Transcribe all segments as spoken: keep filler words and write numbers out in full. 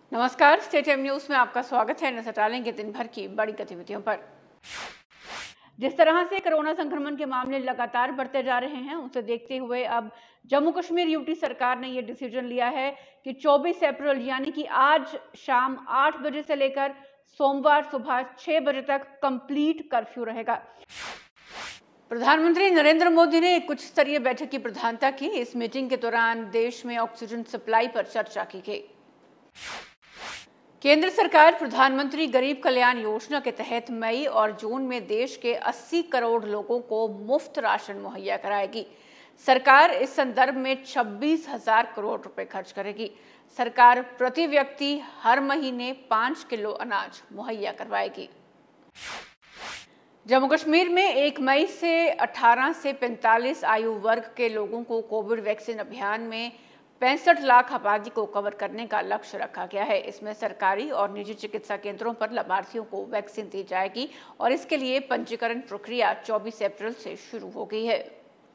नमस्कार, state time news में आपका स्वागत है। नजर डालेंगे दिन भर की बड़ी गतिविधियों पर। जिस तरह से कोरोना संक्रमण के मामले लगातार बढ़ते जा रहे हैं, उसे देखते हुए अब जम्मू कश्मीर यूटी सरकार ने यह डिसीजन लिया है कि चौबीस अप्रैल यानी कि आज शाम आठ बजे से लेकर सोमवार सुबह छह बजे तक कंप्लीट कर्फ्यू रहेगा। प्रधानमंत्री नरेंद्र मोदी ने एक उच्च स्तरीय बैठक की प्रधानता की। इस मीटिंग के दौरान देश में ऑक्सीजन सप्लाई पर चर्चा की गई। केंद्र सरकार प्रधानमंत्री गरीब कल्याण योजना के तहत मई और जून में देश के अस्सी करोड़ लोगों को मुफ्त राशन मुहैया कराएगी। सरकार इस संदर्भ में छब्बीस हजार करोड़ रुपए खर्च करेगी। सरकार प्रति व्यक्ति हर महीने पांच किलो अनाज मुहैया करवाएगी। जम्मू कश्मीर में एक मई से अठारह से पैंतालीस आयु वर्ग के लोगों को कोविड वैक्सीन अभियान में पैंसठ लाख आबादी को कवर करने का लक्ष्य रखा गया है। इसमें सरकारी और निजी चिकित्सा केंद्रों पर लाभार्थियों को वैक्सीन दी जाएगी और इसके लिए पंजीकरण प्रक्रिया चौबीस अप्रैल से शुरू हो गई है।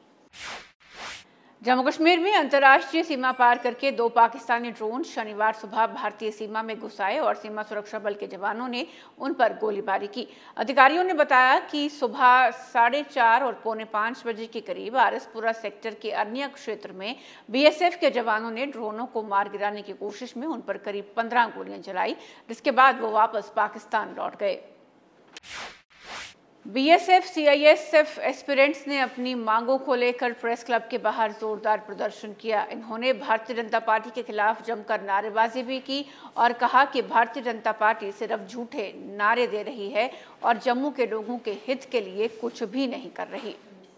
जम्मू कश्मीर में अंतर्राष्ट्रीय सीमा पार करके दो पाकिस्तानी ड्रोन शनिवार सुबह भारतीय सीमा में घुस आए और सीमा सुरक्षा बल के जवानों ने उन पर गोलीबारी की। अधिकारियों ने बताया कि सुबह साढ़े चार और पौने पांच बजे के करीब आरएसपुरा सेक्टर के अन्य क्षेत्र में बीएसएफ के जवानों ने ड्रोनों को मार गिराने की कोशिश में उन पर करीब पंद्रह गोलियां चलाई, जिसके बाद वो वापस पाकिस्तान लौट गए। बीएसएफ सीआईएसएफ एस्पिरेंट्स ने अपनी मांगों को लेकर प्रेस क्लब के बाहर जोरदार प्रदर्शन किया। इन्होंने भारतीय जनता पार्टी के खिलाफ जमकर नारेबाजी भी की और कहा कि भारतीय जनता पार्टी सिर्फ झूठे नारे दे रही है और जम्मू के लोगों के हित के लिए कुछ भी नहीं कर रही।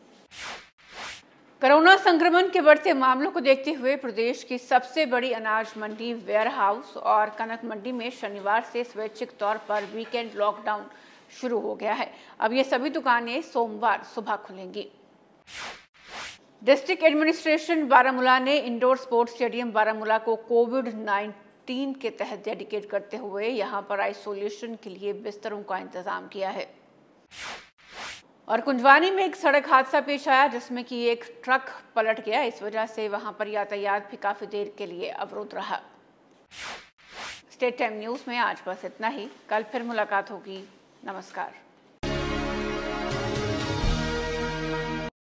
कोरोना संक्रमण के बढ़ते मामलों को देखते हुए प्रदेश की सबसे बड़ी अनाज मंडी वेयर हाउस और कनक मंडी में शनिवार से स्वैच्छिक तौर पर वीकेंड लॉकडाउन शुरू हो गया है। अब ये सभी दुकानें सोमवार सुबह खुलेंगी। डिस्ट्रिक्ट एडमिनिस्ट्रेशन बारामूला ने इंडोर स्पोर्ट्स स्टेडियम बारामूला को कोविड उन्नीस के तहत डेडिकेट करते हुए यहां पर आइसोलेशन के लिए बिस्तरों का इंतजाम किया है। और कुंजवानी में एक सड़क हादसा पेश आया जिसमें कि एक ट्रक पलट गया। इस वजह से वहां पर यातायात भी काफी देर के लिए अवरुद्ध रहा। स्टेट टाइम न्यूज में आज बस इतना ही। कल फिर मुलाकात होगी। नमस्कार।